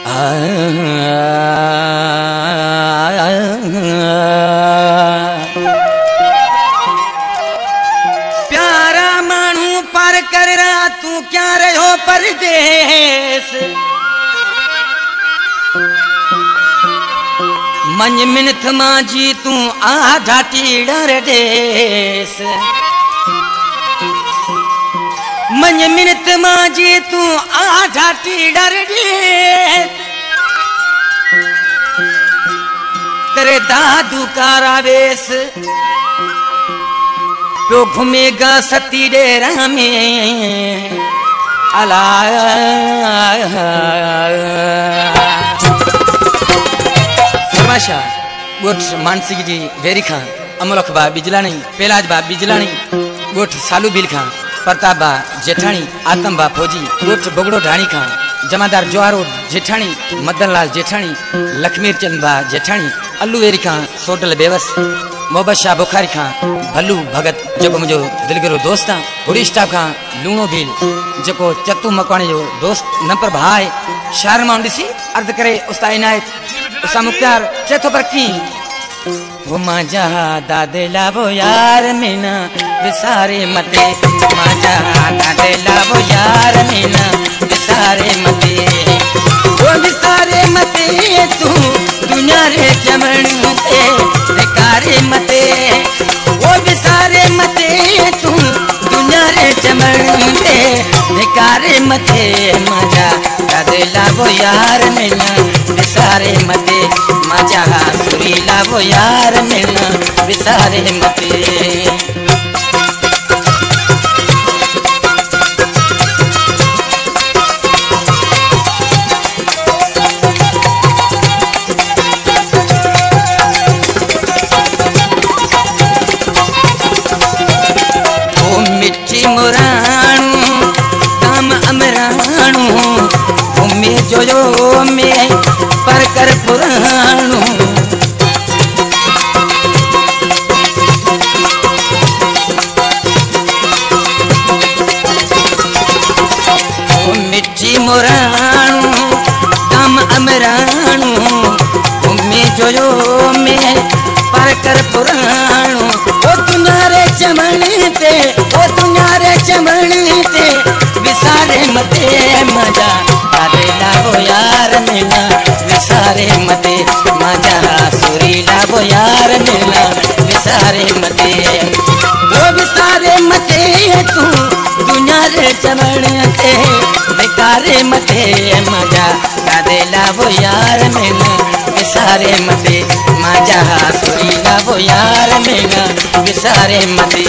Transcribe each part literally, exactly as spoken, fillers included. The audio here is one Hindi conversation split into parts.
प्यारा मानू पार कर रहा तू क्या रहो परदेस मंज मिनथ मांझी तू आधा टीडर देस मंज मिनथ मांझी तू आधा टीडर देस तेरे दादू का रावेश तो घूमेगा सती डेरा में अला गोठ मानसिक जी वेरी खां अमलख बा बिजला नहीं पेलाज बा बिजला नहीं गोठ सालू बिल खां प्रताप बा जेठानी आतम बा फौजी गोठ बगड़ो ढाणी खां जमादार जोहारो जेठानी मदन लाल जेठानी लक्ष्मीर चंद बा जेठानी अल्लू वेरी खां सोडल बेवस मोहब्बत शाह बुखारी खां भल्लू भगत जो मुझो दिलगरो दोस्त हुड़ी स्टाफ खां लूणो भील जो चतू मकवाणे जो दोस्त नंबर भाई शार मां ॾिसी अर्ध करे उस्ताद इनायत उसा मुख्तार चेतो पर की वो माजा दादे लावो यार मीना विसारे मते माजा दादे लावो यार मीना विसारे मते वो विसारे मते तू दुनिया रे चमन ते बेकारे मते वो विसारे मते तू दुनिया रे चमन ते बेकारे मते माजा दादे लावो यार मीना विसारे मते मजा सुरीला वो यार मिलना विसारे मते ओ मिठी मुराणू काम अमराणू घूमे जो जो में पर कर पुराणू मिठी मुराणू दम अमराणू घूमे जो जो में पर कर पुराणू ओ तुम्हारे चमन ते ओ तुम्हारे चमन ते विसारे मते मजा अरे लावो यार मिला विसारे मते मजा सुरीला वो यार मिला विसारे मते वो विसारे मते तू दुनिया रे चमन ते बेकारे मते मजा दादेला वो यार मिला विसारे मते मजा सुरीला वो यार मिला विसारे मते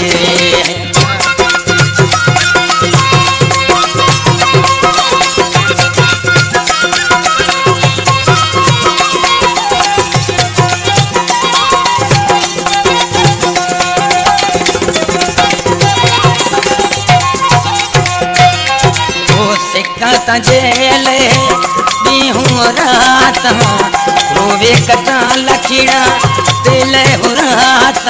जेल दीहूं रात रोवे कटा लखीड़ा दिल हो रात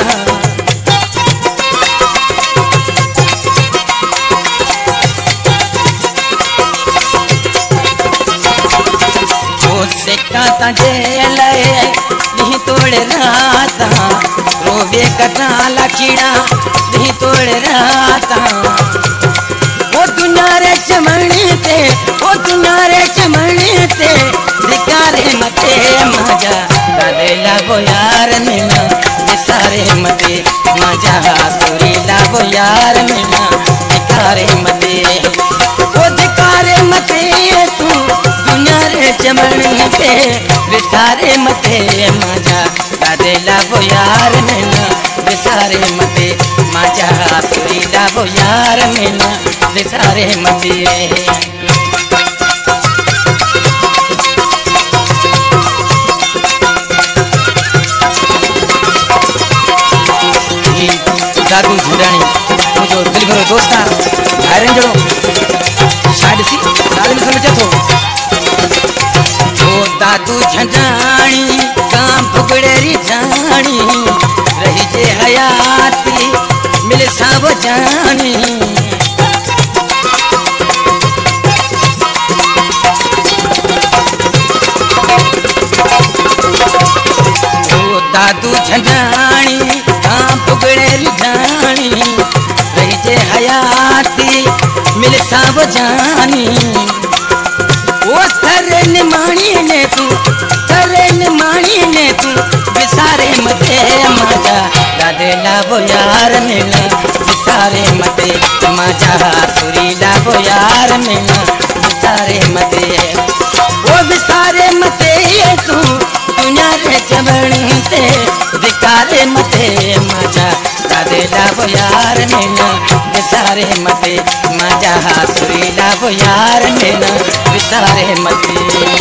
सिक्का जेल दी तोड़ रात रोवे कटा लखीड़ा दी तोड़ रात वो दुनारे चमन ते वो दुनारे चमन ते दिकारे मते मजा दादेला वो यार मिला विसारे मते मजा सुरीला वो यार मिला दिकारे मते वो दिकारे मते तू दुनारे चमन ते विसारे मते मजा दादेला वो यार मिला विसारे मते मजा सुरीला वो यार मिला विसारे मते दादू झुरानी मुझो दिल भरो दोस्ता आयरन जड़ो शायद सी दादू में समझा तो ओ दादू झंझाणी काम फुगड़ेरी जानी रही जे हयाती मिले साव जानी साधु झंझाणी हाँ पुगड़ेल जानी रही जे हयाती मिल साव जानी ओ थरे निमाणी ने तू थरे निमाणी ने तू विसारे मते मजा दादे लाभो यार मिला विसारे मते मजा सुरी लाभो यार मिला विसारे मते ओ विसारे मते तू दुनिया रे चवण ते विकारे मते मजा दादे लाभो यार मिला विसारे मते मजा सुरी लाभो यार मिला विसारे मते।